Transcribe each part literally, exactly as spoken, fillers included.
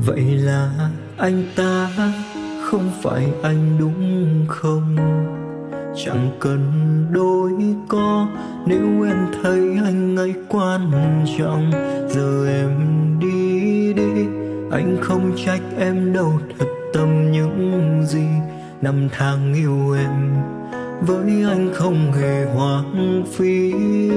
Vậy là anh ta không phải anh đúng không? Chẳng cần đôi co nếu em thấy anh ấy quan trọng. Giờ em đi đi, anh không trách em đâu, thật tâm những gì năm tháng yêu em với anh không hề hoang phí.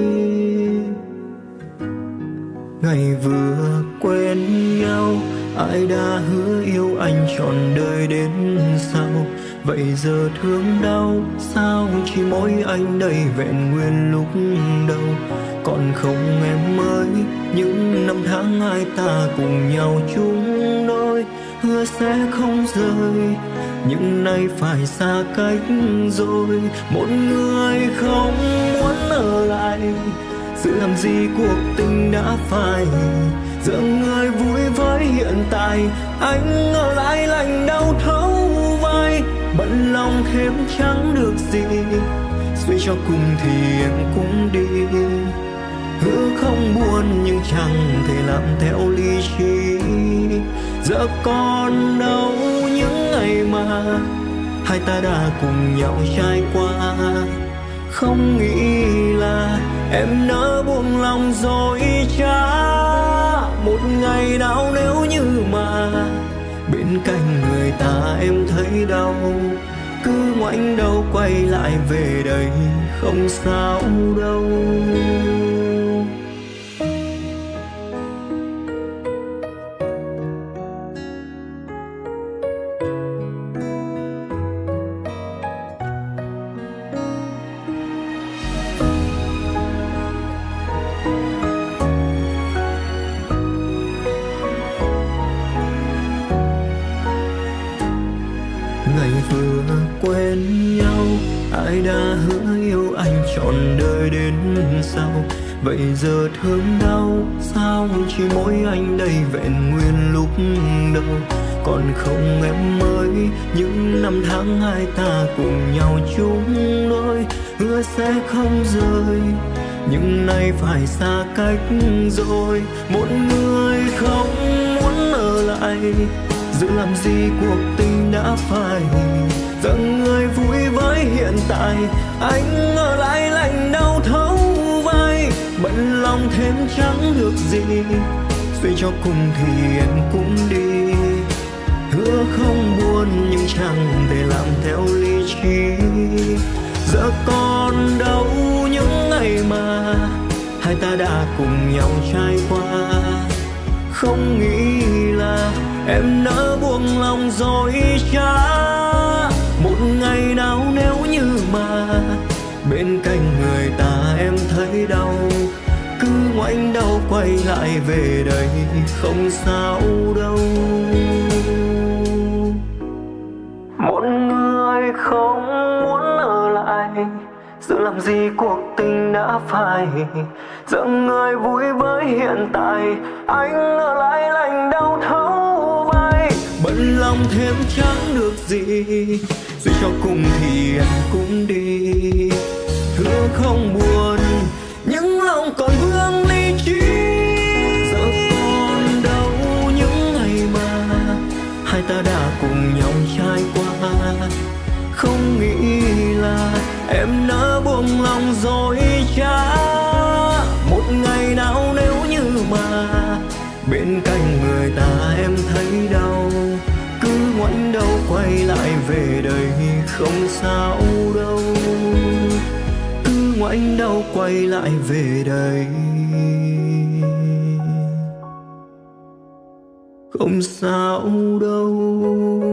Ngày vừa quen nhau ai đã hứa yêu anh trọn đời đến sau. Vậy giờ thương đau sao chỉ mỗi anh đây vẹn nguyên lúc đầu. Còn không em ơi, những năm tháng hai ta cùng nhau chung đôi, hứa sẽ không rời nhưng nay phải xa cách rồi. Một người không muốn ở lại, giữ làm gì cuộc tình đã phai. Giờ người vui với hiện tại, anh ở lại lạnh đau thấu vai. Bận lòng thêm chẳng được gì, suy cho cùng thì em cũng đi. Hứa không buồn nhưng chẳng thể làm theo lý trí. Giờ còn đâu những ngày mà hai ta đã cùng nhau trải qua. Không nghĩ là em nỡ buông lòng dối trá. Một ngày nào nếu như mà bên cạnh người ta em thấy đau, cứ ngoảnh đầu quay lại về đây không sao đâu. Ngày vừa quen nhau ai đã hứa yêu anh trọn đời đến sau. Vậy giờ thương đau sao chỉ mỗi anh đây vẹn nguyên lúc đầu. Còn không em ơi, những năm tháng hai ta cùng nhau chung đôi, hứa sẽ không rời nhưng nay phải xa cách rồi. Một người không muốn ở lại, giữ làm gì cuộc tình đã phai. Giờ người vui với hiện tại, anh ở lại lạnh đau thấu vai. Bận lòng thêm chẳng được gì, suy cho cùng thì em cũng đi. Hứa không buồn nhưng chẳng thể làm theo lý trí. Giờ còn đâu những ngày mà hai ta đã cùng nhau trải qua. Không nghĩ là em nỡ buông lòng dối trá. Một ngày nào nếu như mà bên cạnh người ta em thấy đau, cứ ngoảnh đầu quay lại về đây không sao đâu. Một người không muốn ở lại, giữ làm gì cuộc tình đã phai. Giờ người vui với hiện tại, anh ở lại lạnh đau thấu vai. Bận lòng thêm chẳng được gì, suy cho cùng thì em cũng đi. Hứa không buồn nhưng lòng còn vương lý trí. Giờ còn đâu những ngày mà hai ta đã cùng nhau trải qua. Không nghĩ là em nỡ buông lòng dối trá. Một ngày nào nếu như mà bên cạnh người ta em thấy đau, cứ ngoảnh đầu quay lại về đây không sao đâu. Cứ ngoảnh đầu quay lại về đây không sao đâu.